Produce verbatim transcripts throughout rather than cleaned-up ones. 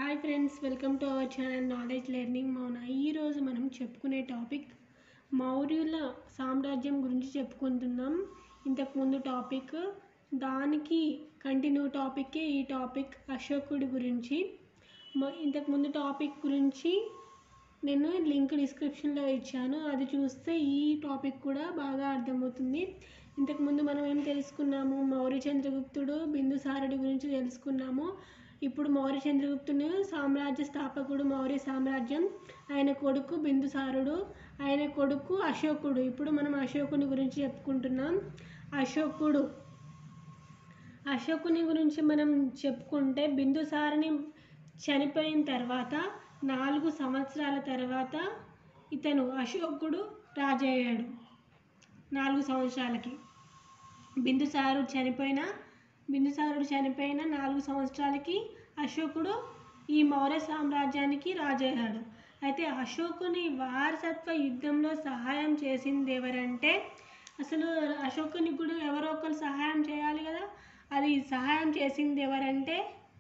Hi friends, welcome to our channel knowledge learning Mouna. ఈరోజు మనం చెప్పుకునే టాపిక్ మౌర్యుల సామ్రాజ్యం గురించి చెప్పుకుంటున్నాం. ఇంతకుముందు టాపిక్ దానికి కంటిన్యూ టాపిక్కే ఈ టాపిక్ అశోకుడి గురించి. ఇంతకుముందు టాపిక్ గురించి నేను లింక్ డిస్క్రిప్షన్లో ఇచ్చాను, అది చూస్తే ఈ టాపిక్ కూడా బాగా అర్థమవుతుంది. ఇంతకుముందు మనం ఏం తెలుసుకున్నాము, మౌర్య చంద్రగుప్తుడు బిందుసారుడి గురించి తెలుసుకున్నాము. ఇప్పుడు మౌర్య చంద్రగుప్తుని సామ్రాజ్య స్థాపకుడు మౌర్య సామ్రాజ్యం, ఆయన కొడుకు బిందుసారుడు, ఆయన కొడుకు అశోకుడు. ఇప్పుడు మనం అశోకుని గురించి చెప్పుకుంటున్నాం. అశోకుడు అశోకుని గురించి మనం చెప్పుకుంటే బిందుసారుని చనిపోయిన తర్వాత నాలుగు సంవత్సరాల తర్వాత ఇతను అశోకుడు రాజయ్యాడు. నాలుగు సంవత్సరాలకి బిందుసారుడు చనిపోయిన బిందుసారుడు చనిపోయిన నాలుగు సంవత్సరాలకి అశోకుడు ఈ మౌర్య సామ్రాజ్యానికి రాజయ్యాడు. అయితే అశోకుని వారసత్వ యుద్ధంలో సహాయం చేసింది ఎవరంటే, అసలు అశోకుని కూడా ఎవరో ఒకరు సహాయం చేయాలి కదా, అది సహాయం చేసింది ఎవరంటే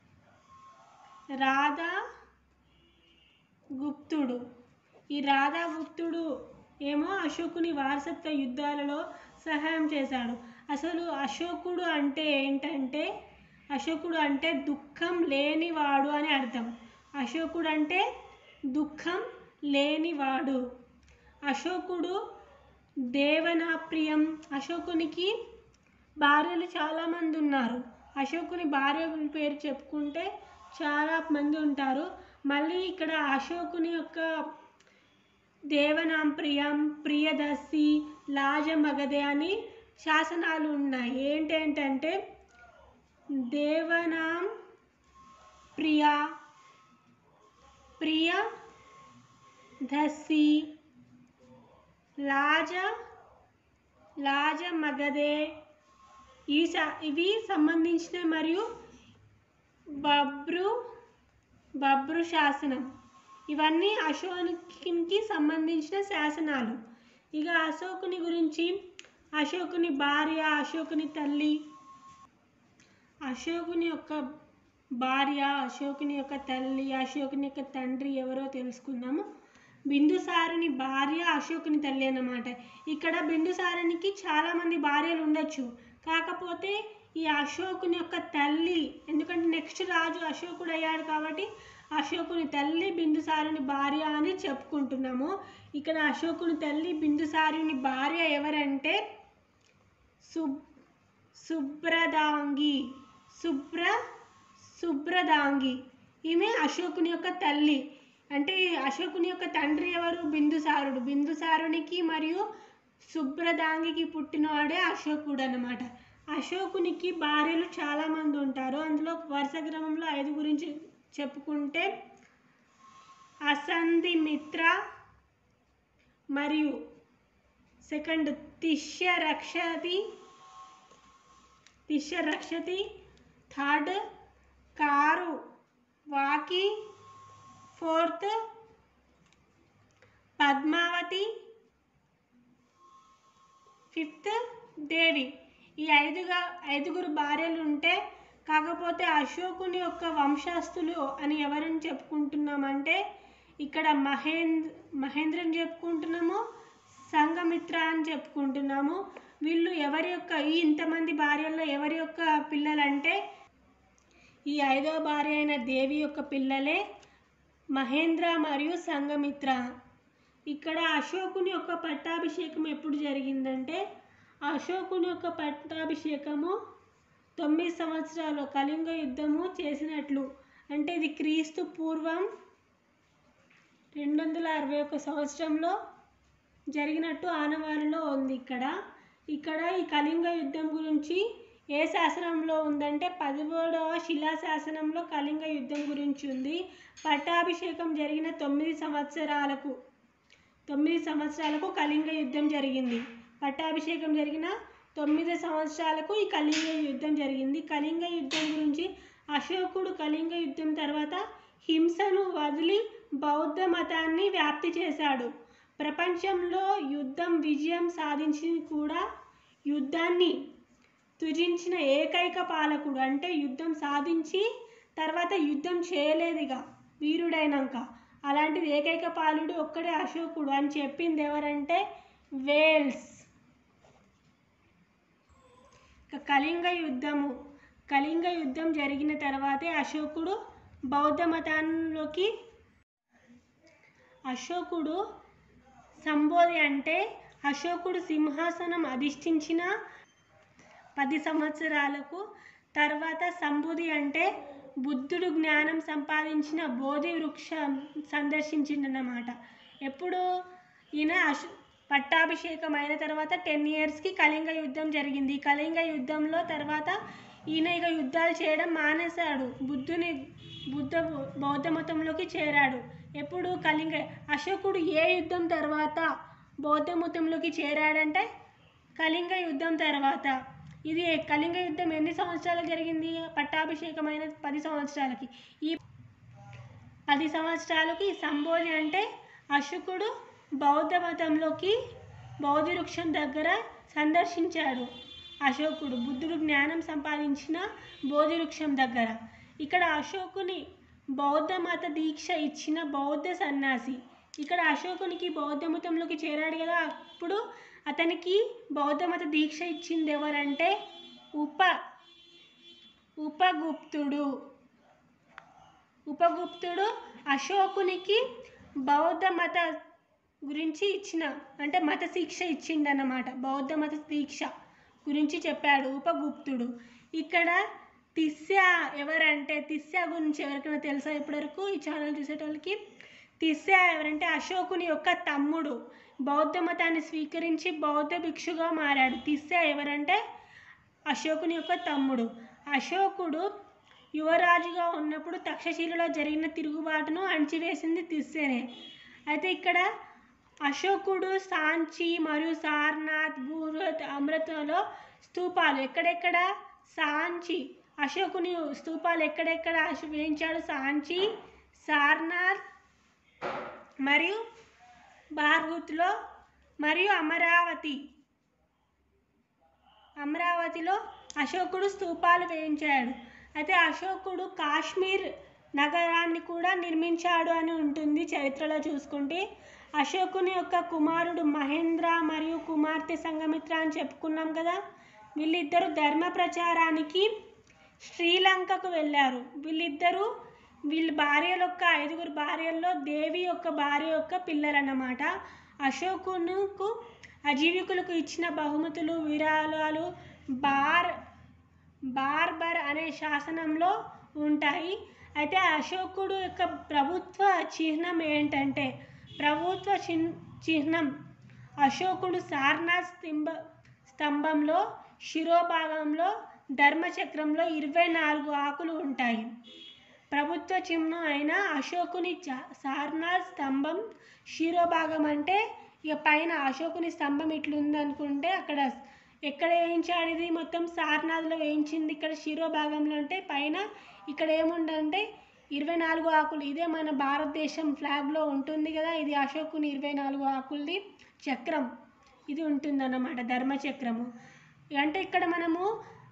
రాధా గుప్తుడు. ఈ రాధా గుప్తుడు ఏమో అశోకుని వారసత్వ యుద్ధాలలో సహాయం చేశాడు. అసలు అశోకుడు అంటే ఏంటంటే, అశోకుడు అంటే దుఃఖం లేనివాడు అని అర్థం. అశోకుడు అంటే దుఃఖం లేనివాడు. అశోకుడు దేవనాప్రియం. అశోకునికి భార్యలు చాలామంది ఉన్నారు. అశోకుని భార్య పేరు చెప్పుకుంటే చాలా మంది ఉంటారు. మళ్ళీ ఇక్కడ అశోకుని యొక్క దేవనాంప్రియం, ప్రియదర్శి, లాజమగధే అని శాసనాలు ఉన్నాయి. ఏంటంటే దేవనాం ప్రియ, ప్రియదర్శి, లాజ లాజమగధే ఈ ఇవి సంబంధించిన మరియు బబ్రు బబ్రు శాసనం, ఇవన్నీ అశోకునికి సంబంధించిన శాసనాలు. ఇక అశోకుని గురించి, అశోకుని భార్య, అశోకుని తల్లి, అశోకుని యొక్క భార్య, అశోకుని యొక్క తల్లి, అశోకుని యొక్క తండ్రి ఎవరో తెలుసుకుందాము. బిందుసారుని భార్య అశోకుని తల్లి అన్నమాట. ఇక్కడ బిందుసారునికి చాలామంది భార్యలు ఉండొచ్చు, కాకపోతే ఈ అశోకుని యొక్క తల్లి, ఎందుకంటే నెక్స్ట్ రాజు అశోకుడు అయ్యాడు కాబట్టి అశోకుని తల్లి బిందుసారుని భార్య అని చెప్పుకుంటున్నాము. ఇక్కడ అశోకుని తల్లి బిందుసారుని భార్య ఎవరంటే సుబ్ సుబ్రదాంగి సుబ్ర సుబ్రదాంగి ఈమె అశోకుని యొక్క తల్లి. అంటే అశోకుని యొక్క తండ్రి ఎవరు? బిందుసారుడు. బిందుసారునికి మరియు సుబ్రదాంగికి పుట్టినవాడే అశోకుడు అన్నమాట. అశోకునికి భార్యలు చాలామంది ఉంటారు. అందులో వరుస క్రమంలో ఐదు గురించి చెప్పుకుంటే అసంధిమిత్ర మరియు second Tishyarakshita Tishyarakshita third Karuvaki, fourth Padmavati, fifth Devi. ఈ ఐదుగా ఐదుగురు భార్యలు ఉంటే, కాకపోతే అశోకుని యొక్క వంశస్థులు అని ఎవరిని చెప్పుకుంటున్నామంటే ఇక్కడ మహేంద్ర మహేంద్రని చెప్పుకుంటున్నాము, సంఘమిత్ర అని చెప్పుకుంటున్నాము. వీళ్ళు ఎవరి యొక్క ఈ ఇంతమంది భార్యల్లో ఎవరి యొక్క పిల్లలంటే ఈ ఐదవ భార్య అయిన దేవి యొక్క పిల్లలే మహేంద్ర మరియు సంఘమిత్ర. ఇక్కడ అశోకుని యొక్క పట్టాభిషేకం ఎప్పుడు జరిగిందంటే, అశోకుని యొక్క పట్టాభిషేకము తొమ్మిది సంవత్సరాలు కళింగ యుద్ధము చేసినట్లు, అంటే ఇది క్రీస్తు పూర్వం రెండు వందల అరవై ఒక సంవత్సరంలో జరిగినట్టు ఆనవాళ్ళలో ఉంది. ఇక్కడ ఇక్కడ ఈ కళింగ యుద్ధం గురించి ఏ శాసనంలో ఉందంటే పదిహేడవ శిలాశాసనంలో కళింగ యుద్ధం గురించి ఉంది. పట్టాభిషేకం జరిగిన తొమ్మిది సంవత్సరాలకు తొమ్మిది సంవత్సరాలకు కళింగ యుద్ధం జరిగింది. పట్టాభిషేకం జరిగిన తొమ్మిది సంవత్సరాలకు ఈ కళింగ యుద్ధం జరిగింది. కళింగ యుద్ధం గురించి అశోకుడు కళింగ యుద్ధం తర్వాత హింసను వదిలి బౌద్ధ మతాన్ని వ్యాప్తి చేశాడు. ప్రపంచంలో యుద్ధం విజయం సాధించింది కూడా యుద్ధాన్ని త్యజించిన ఏకైక పాలకుడు, అంటే యుద్ధం సాధించి తర్వాత యుద్ధం చేయలేదుగా వీరుడైనాక. అలాంటిది ఏకైక పాలుడు ఒక్కడే అశోకుడు అని చెప్పింది ఎవరంటే వేల్స్. కళింగ యుద్ధము కళింగ యుద్ధం జరిగిన తర్వాతే అశోకుడు బౌద్ధ మతంలోకి అశోకుడు సంబోధి అంటే అశోకుడు సింహాసనం అధిష్ఠించిన పది సంవత్సరాలకు తర్వాత సంబోధి అంటే బుద్ధుడు జ్ఞానం సంపాదించిన బోధి వృక్షం సందర్శించిందన్నమాట. ఎప్పుడు ఈయన అశో పట్టాభిషేకం అయిన తర్వాత టెన్ ఇయర్స్కి కళింగ యుద్ధం జరిగింది. ఈ కళింగ యుద్ధంలో తర్వాత ఈయన ఇక యుద్ధాలు చేయడం మానేశాడు, బుద్ధుని బుద్ధ బౌద్ధ మతంలోకి చేరాడు. ఎప్పుడు కళింగ అశోకుడు ఏ యుద్ధం తర్వాత బౌద్ధ మతంలోకి చేరాడంటే కళింగ యుద్ధం తర్వాత. ఇది కళింగ యుద్ధం ఎన్ని సంవత్సరాలు జరిగింది? పట్టాభిషేకమైన పది సంవత్సరాలకి. ఈ పది సంవత్సరాలకి సంబోధి అంటే అశోకుడు బౌద్ధ మతంలోకి బౌద్ధ వృక్షం దగ్గర సందర్శించాడు. అశోకుడు బుద్ధుడు జ్ఞానం సంపాదించిన బోధి వృక్షం దగ్గర. ఇక్కడ అశోకుని బౌద్ధ మత దీక్ష ఇచ్చిన బౌద్ధ సన్యాసి. ఇక్కడ అశోకునికి బౌద్ధ మతంలోకి చేరాడు కదా, అప్పుడు అతనికి బౌద్ధ మత దీక్ష ఇచ్చింది ఎవరంటే ఉప ఉపగుప్తుడు. ఉపగుప్తుడు అశోకునికి బౌద్ధ మత గురించి ఇచ్చిన అంటే మత శిక్ష ఇచ్చిండన్నమాట. బౌద్ధ మత దీక్ష గురించి చెప్పాడు ఉపగుప్తుడు. ఇక్కడ తిస్సా ఎవరంటే తిస్సా గురించి ఎవరికైనా తెలుసా ఇప్పటివరకు ఈ ఛానల్ చూసేటోళ్ళకి? తిస్సా ఎవరంటే అశోకుని యొక్క తమ్ముడు. బౌద్ధ మతాన్ని స్వీకరించి బౌద్ధ భిక్షుగా మారాడు. తిస్సా ఎవరంటే అశోకుని యొక్క తమ్ముడు. అశోకుడు యువరాజుగా ఉన్నప్పుడు తక్షశిలలో జరిగిన తిరుగుబాటును అణచివేసింది తిస్సేనే. అయితే ఇక్కడ అశోకుడు సాంచి మరియు సారనాథ్, భూరత్, అమృతలో స్తూపాలు ఎక్కడెక్కడ? సాంచి అశోకుని స్తూపాలు ఎక్కడెక్కడ వేయించాడు? సాంచి, సారనాథ్ మరియు భార్హుత్లో మరియు అమరావతి అమరావతిలో అశోకుడు స్తూపాలు వేయించాడు. అయితే అశోకుడు కాశ్మీర్ నగరాన్ని కూడా నిర్మించాడు అని ఉంటుంది చరిత్రలో చూసుకుంటే. అశోకుని యొక్క కుమారుడు మహేంద్ర మరియు కుమార్తె సంఘమిత్ర అని చెప్పుకున్నాం కదా. వీళ్ళిద్దరూ ధర్మ ప్రచారానికి శ్రీలంకకు వెళ్ళారు. వీళ్ళిద్దరూ వీళ్ళ భార్యల యొక్క ఐదుగురు భార్యల్లో దేవి యొక్క భార్య యొక్క పిల్లలన్నమాట. అశోకునుకు అజీవికులకు ఇచ్చిన బహుమతులు విరాళాలు బార్ బార్బర్ అనే శాసనంలో ఉంటాయి. అయితే అశోకుడు యొక్క ప్రభుత్వ చిహ్నం ఏంటంటే ప్రభుత్వ చిహ్నం అశోకుడు సారనాథ్ స్తంభ స్తంభంలో శిరోభాగంలో ధర్మచక్రంలో ఇరవై నాలుగు ఆకులు ఉంటాయి. ప్రభుత్వ చిహ్నం అయిన అశోకుని సారనాథ్ స్తంభం శిరోభాగం అంటే ఇక పైన అశోకుని స్తంభం ఇట్లుందనుకుంటే అక్కడ ఎక్కడ వేయించాడు? ఇది మొత్తం సారనాథ్లో వేయించింది. ఇక్కడ శిరోభాగంలో అంటే పైన ఇక్కడ ఏముండంటే ఇరవై నాలుగు ఆకులు. ఇదే మన భారతదేశం ఫ్లాగ్లో ఉంటుంది కదా, ఇది అశోకుని ఇరవై నాలుగు ఆకులది చక్రం ఇది ఉంటుందన్నమాట, ధర్మచక్రము. అంటే ఇక్కడ మనము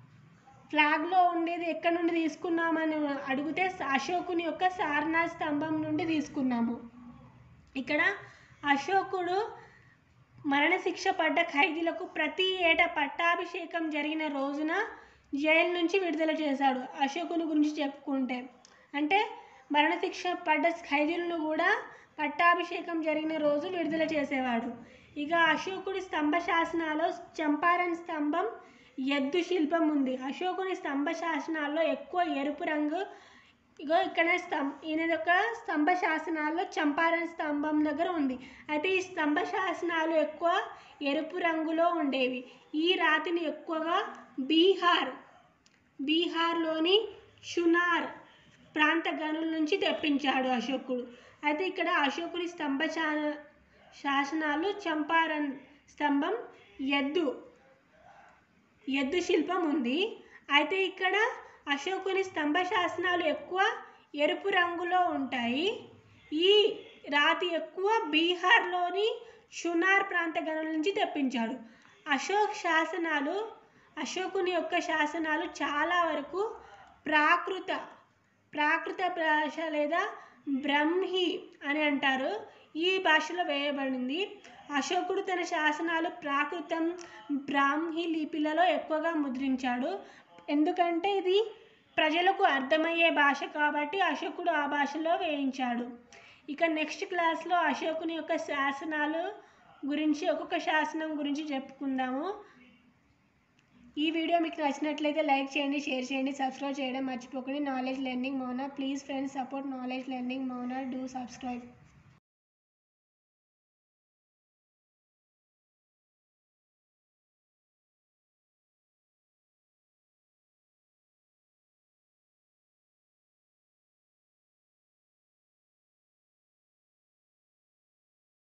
ఫ్లాగ్లో ఉండేది ఎక్కడి నుండి తీసుకున్నామని అడిగితే అశోకుని యొక్క సారనాథ్ స్తంభం నుండి తీసుకున్నాము. ఇక్కడ అశోకుడు మరణశిక్ష పడ్డ ఖైదీలకు ప్రతి ఏటా పట్టాభిషేకం జరిగిన రోజున జైలు నుంచి విడుదల చేశాడు. అశోకుని గురించి చెప్పుకుంటే అంటే మరణశిక్ష పడ్డ ఖైదీలను కూడా పట్టాభిషేకం జరిగిన రోజు విడుదల చేసేవాడు. ఇక అశోకుడి స్తంభ శాసనాల్లో చంపారన్ స్తంభం ఎద్దు శిల్పం ఉంది. అశోకుని స్తంభ శాసనాల్లో ఎక్కువ ఎరుపు రంగు. ఇగో ఇక్కడ స్తంభ ఈయన యొక్క స్తంభ శాసనాల్లో చంపారన్ స్తంభం దగ్గర ఉంది. అయితే ఈ స్తంభ శాసనాలు ఎక్కువ ఎరుపు రంగులో ఉండేవి. ఈ రాతిని ఎక్కువగా బీహార్ బీహార్లోని షునార్ ప్రాంత గనుల నుంచి తెప్పించాడు అశోకుడు. అయితే ఇక్కడ అశోకుని స్తంభ శాసనాలు చంపారన్ స్తంభం ఎద్దు ఎద్దు శిల్పం ఉంది. అయితే ఇక్కడ అశోకుని స్తంభ శాసనాలు ఎక్కువ ఎరుపు రంగులో ఉంటాయి. ఈ రాతి ఎక్కువ బీహార్లోని షునార్ ప్రాంత గనుల నుంచి తెప్పించాడు. అశోక్ శాసనాలు అశోకుని యొక్క శాసనాలు చాలా వరకు ప్రాకృత ప్రాకృత భాష లేదా బ్రహ్మి అని అంటారు. ఈ భాషలో వేయబడింది. అశోకుడు తన శాసనాలు ప్రాకృతం, బ్రాహ్మీ లిపిలలో ఎక్కువగా ముద్రించాడు. ఎందుకంటే ఇది ప్రజలకు అర్థమయ్యే భాష కాబట్టి అశోకుడు ఆ భాషలో వేయించాడు. ఇక నెక్స్ట్ క్లాస్లో అశోకుని యొక్క శాసనాలు గురించి ఒక్కొక్క శాసనం గురించి చెప్పుకుందాము. ఈ వీడియో మీకు నచ్చినట్లయితే లైక్ చేయండి, షేర్ చేయండి, సబ్స్క్రైబ్ చేయడం మర్చిపోకండి. Knowledge learning Mouna, please friends support knowledge learning Mouna, do subscribe.